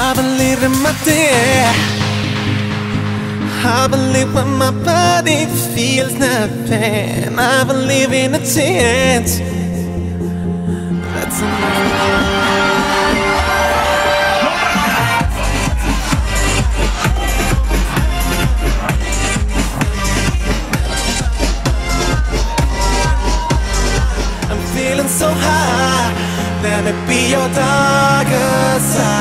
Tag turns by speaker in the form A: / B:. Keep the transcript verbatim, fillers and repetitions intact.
A: I believe in my dear. I believe when my body feels nothing. I believe in a chance. That's enough. So high, let me be your darker side.